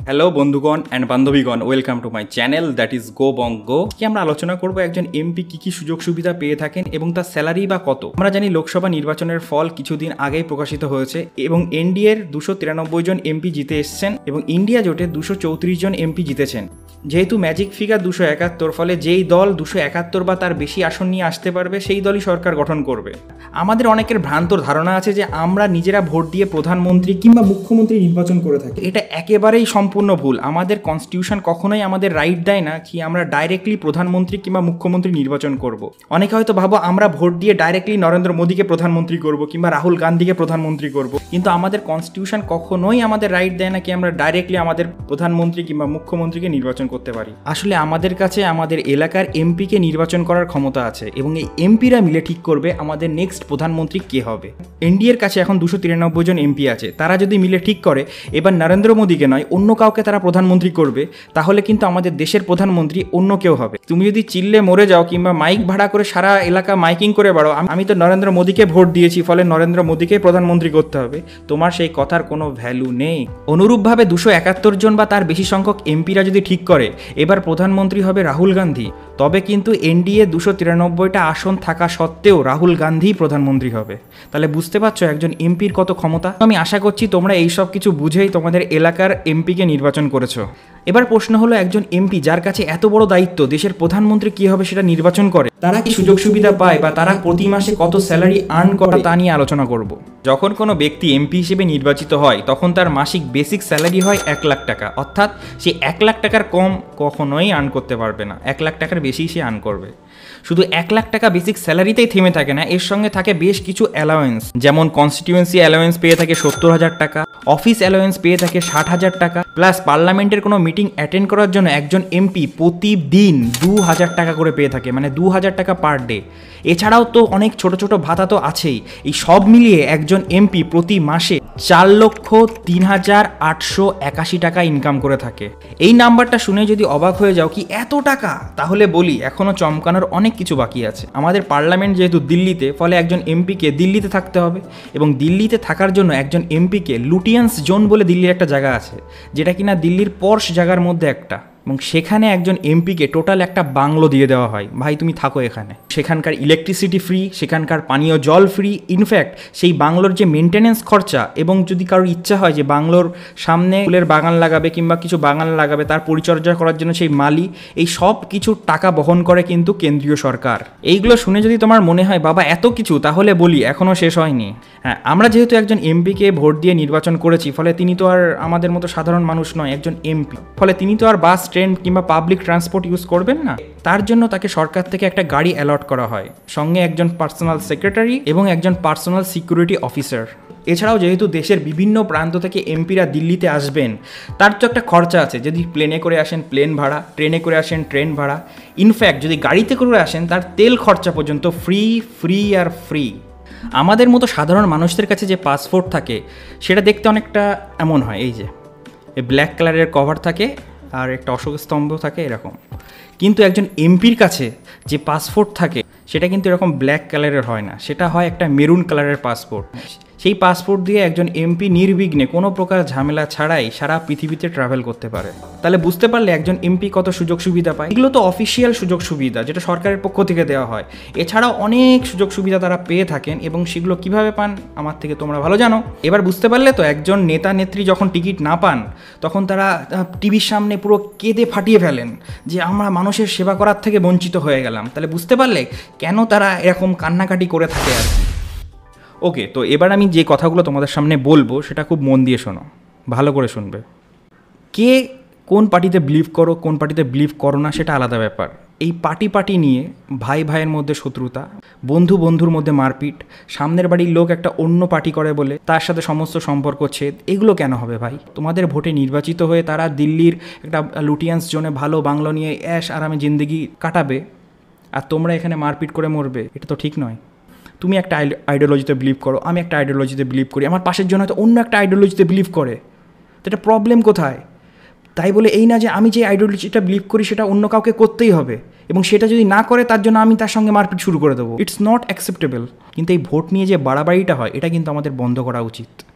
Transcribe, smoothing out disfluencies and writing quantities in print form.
Hello বন্ধুগণ and বান্ধবীগণ, welcome to my channel that is go Banga. কি আমরা আলোচনা করব একজন এমপি কি সুযোগ সুবিধা পেয়ে থাকেন এবং তার স্যালারি বা কত। আমরা জানি লোকসভা নির্বাচনের ফল কিছুদিন আগেই প্রকাশিত হয়েছে এবং এনডিএর 293 জন এমপি জিতে এসছেন এবং ইন্ডিয়া জোটে 234 জন এমপি জিতেছেন। যেহেতু ম্যাজিক ফিগার 271, ফলে যেই দল 271 বা তার বেশি আসন নিয়ে আসতে পারবে সেই দলই সরকার গঠন করবে। আমাদের অনেকের ভ্রান্ত ধারণা আছে যে আমরা নিজেরা ভোট দিয়ে প্রধানমন্ত্রী কিংবা মুখ্যমন্ত্রী নির্বাচন করে থাকি। এটা একেবারেই সম্পূর্ণ ভুল। আমাদের কনস্টিটিউশন কখনোই আমাদের রাইট দেয় না কি আমরা ডাইরেক্টলি প্রধানমন্ত্রী কিংবা মুখ্যমন্ত্রী নির্বাচন করব। অনেকে হয়তো ভাবো আমরা ভোট দিয়ে ডাইরেক্টলি নরেন্দ্র মোদীকে প্রধানমন্ত্রী করব কিংবা রাহুল গান্ধীকে প্রধানমন্ত্রী করব, কিন্তু আমাদের কনস্টিটিউশন কখনোই আমাদের রাইট দেয় না কি আমরা ডাইরেক্টলি আমাদের প্রধানমন্ত্রী কিংবা মুখ্যমন্ত্রীকে নির্বাচন করতে পারি। আসলে আমাদের কাছে আমাদের এলাকার এমপিকে নির্বাচন করার ক্ষমতা আছে এবং এই এমপিরা মিলে ঠিক করবে আমাদের নেক্সট প্রধানমন্ত্রী কে হবে। এনডিএর কাছে এখন 293 জন এমপি আছে, তারা যদি মিলে ঠিক করে এবার নরেন্দ্র মোদীকে নয় অন্য কাউকে তারা প্রধানমন্ত্রী করবে, তাহলে কিন্তু আমাদের দেশের প্রধানমন্ত্রী অন্য কেউ হবে। তুমি যদি চিল্লে মরে যাও কিংবা মাইক ভাড়া করে সারা এলাকা মাইকিং করে বাড়ো আমি তো নরেন্দ্র মোদীকে ভোট দিয়েছি ফলে নরেন্দ্র মোদীকে প্রধানমন্ত্রী করতে হবে, তোমার সেই কথার কোনো ভ্যালু নেই। অনুরূপভাবে 271 জন বা তার বেশি সংখ্যক এমপিরা যদি ঠিক করে এবার প্রধানমন্ত্রী হবে রাহুল গান্ধী, তবে কিন্তু এনডিএ 293টা আসন থাকা সত্ত্বেও রাহুল গান্ধী প্রধানমন্ত্রী হবে। তাহলে বুঝতে পারছো একজন এমপির কত ক্ষমতা। আমি আশা করছি তোমরা এই সব কিছু বুঝেই তোমাদের এলাকার এমপিকে নির্বাচন করেছো। এবার প্রশ্ন হলো একজন এমপি যার কাছে এত বড় দায়িত্ব দেশের প্রধানমন্ত্রী কি হবে সেটা নির্বাচন করে, তারা কি সুযোগ সুবিধা পায় বা তারা প্রতি মাসে কত স্যালারি আর্ন করে তা নিয়ে আলোচনা করব। যখন কোনো ব্যক্তি এমপি হিসেবে নির্বাচিত হয় তখন তার মাসিক বেসিক স্যালারি হয় 1 লাখ টাকা, অর্থাৎ সে 1 লাখ টাকার কম কখনোই আর্ন করতে পারবে না, 1 লাখ টাকার বেশি সে আর্ন করবে। শুধু 1 লাখ টাকা বেসিক স্যালারিতেই থেমে থাকে না, এর সঙ্গে থাকে বেশ কিছু অ্যালাওয়েন্স, যেমন কনস্টিটিউয়েন্সি অ্যালাওয়েন্স পেয়ে থাকে 70,000 টাকা, অফিস অ্যালাওয়েন্স পেয়ে থাকে 60,000 টাকা, প্লাস পার্লামেন্টের কোনো মিটিং অ্যাটেন্ড করার জন্য একজন এমপি প্রতিদিন 2,000 টাকা করে পেয়ে থাকে, মানে 2,000 টাকা পার ডে। এছাড়াও তো অনেক ছোট ছোট ভাতা তো আছেই। এই সব মিলিয়ে একজন এমপি প্রতি মাসে 4,03,881 টাকা ইনকাম করে থাকে। এই নাম্বারটা শুনে যদি অবাক হয়ে যাও কি এত টাকা, তাহলে বলি এখনও চমকানোর অনেক কিছু বাকি আছে। আমাদের পার্লামেন্ট যেহেতু দিল্লিতে, ফলে একজন এমপিকে দিল্লিতে থাকতে হবে এবং দিল্লিতে থাকার জন্য একজন এমপিকে লুটিয়ান্স জোন বলে দিল্লির একটা জায়গা আছে, যেটা কিনা দিল্লির পর্শ জায়গার মধ্যে একটা, এবং সেখানে একজন এমপিকে টোটাল একটা বাংলো দিয়ে দেওয়া হয়, ভাই তুমি থাকো এখানে। সেখানকার ইলেকট্রিসিটি ফ্রি, সেখানকার পানীয় জল ফ্রি, ইনফ্যাক্ট সেই বাংলোর যে মেনটেন্যান্স খরচা, এবং যদি কারোর ইচ্ছা হয় যে বাংলোর সামনে ফুলের বাগান লাগাবে কিংবা কিছু বাগান লাগাবে তার পরিচর্যা করার জন্য সেই মালি, এই সব কিছু টাকা বহন করে কিন্তু কেন্দ্রীয় সরকার। এইগুলো শুনে যদি তোমার মনে হয় বাবা এত কিছু, তাহলে বলি এখনও শেষ হয়নি। হ্যাঁ, আমরা যেহেতু একজন এমপিকে ভোট দিয়ে নির্বাচন করেছি, ফলে তিনি তো আর আমাদের মতো সাধারণ মানুষ নয়, একজন এমপি, ফলে তিনি তো আর বাস ট্রেন কিংবা পাবলিক ট্রান্সপোর্ট ইউজ করবেন না। তার জন্য তাকে সরকার থেকে একটা গাড়ি অ্যালট করা হয়, সঙ্গে একজন পার্সোনাল সেক্রেটারি এবং একজন পার্সোনাল সিকিউরিটি অফিসার। এছাড়াও যেহেতু দেশের বিভিন্ন প্রান্ত থেকে এমপিরা দিল্লিতে আসবেন, তার তো একটা খরচা আছে। যদি প্লেনে করে আসেন প্লেন ভাড়া, ট্রেনে করে আসেন ট্রেন ভাড়া, ইনফ্যাক্ট যদি গাড়িতে করে আসেন তার তেল খরচা পর্যন্ত ফ্রি আর ফ্রি। আমাদের মতো সাধারণ মানুষদের কাছে যে পাসপোর্ট থাকে সেটা দেখতে অনেকটা এমন হয়, এই যে ব্ল্যাক কালারের কভার থাকে আর একটা অশোক স্তম্ভ থাকে এরকম, কিন্তু একজন এমপির কাছে যে পাসপোর্ট থাকে সেটা কিন্তু এরকম ব্ল্যাক কালারের হয় না, সেটা হয় একটা মেরুন কালারের পাসপোর্ট। সেই পাসপোর্ট দিয়ে একজন এমপি নির্বিঘ্নে কোনো প্রকার ঝামেলা ছাড়াই সারা পৃথিবীতে ট্রাভেল করতে পারে। তাহলে বুঝতে পারলে একজন এমপি কত সুযোগ সুবিধা পায়। এগুলো তো অফিসিয়াল সুযোগ সুবিধা যেটা সরকারের পক্ষ থেকে দেওয়া হয়, এছাড়াও অনেক সুযোগ সুবিধা তারা পেয়ে থাকেন এবং সেগুলো কিভাবে পান আমার থেকে তোমরা ভালো জানো। এবার বুঝতে পারলে তো একজন নেতা নেত্রী যখন টিকিট না পান তখন তারা টিভির সামনে পুরো কেঁদে ফাটিয়ে ফেলেন যে আমরা মানুষের সেবা করার থেকে বঞ্চিত হয়ে গেলাম। তাহলে বুঝতে পারলে কেন তারা এরকম কান্নাকাটি করে থাকে আর কি। ওকে, তো এবার আমি যে কথাগুলো তোমাদের সামনে বলবো সেটা খুব মন দিয়ে শোনো, ভালো করে শুনবে। কে কোন পার্টিতে বিলিভ করো, কোন পার্টিতে বিলিভ করো না সেটা আলাদা ব্যাপার। এই পার্টি নিয়ে ভাই ভাইয়ের মধ্যে শত্রুতা, বন্ধু বন্ধুর মধ্যে মারপিট, সামনের বাড়ির লোক একটা অন্য পার্টি করে বলে তার সাথে সমস্ত সম্পর্ক ছেদ, এগুলো কেন হবে ভাই? তোমাদের ভোটে নির্বাচিত হয়ে তারা দিল্লির একটা লুটিয়ান্স জোনে ভালো বাংলো নিয়ে অ্যাশ আরামে জিন্দেগি কাটাবে আর তোমরা এখানে মারপিট করে মরবে, এটা তো ঠিক নয়। তুমি একটা আইডিওলজিতে বিলিভ করো, আমি একটা আইডিওলজিতে বিলিভ করি, আমার পাশের জন্য হয়তো অন্য একটা আইডিওলজিতে বিলিভ করে, তো এটা প্রবলেম কোথায়? তাই বলে এই না যে আমি যে আইডিওলজিটা বিলিভ করি সেটা অন্য কাউকে করতেই হবে এবং সেটা যদি না করে তার জন্য আমি তার সঙ্গে মারপিট শুরু করে দেবো। It's not acceptable. কিন্তু এই ভোট নিয়ে যে বাড়াবাড়িটা হয় এটা কিন্তু আমাদের বন্ধ করা উচিত।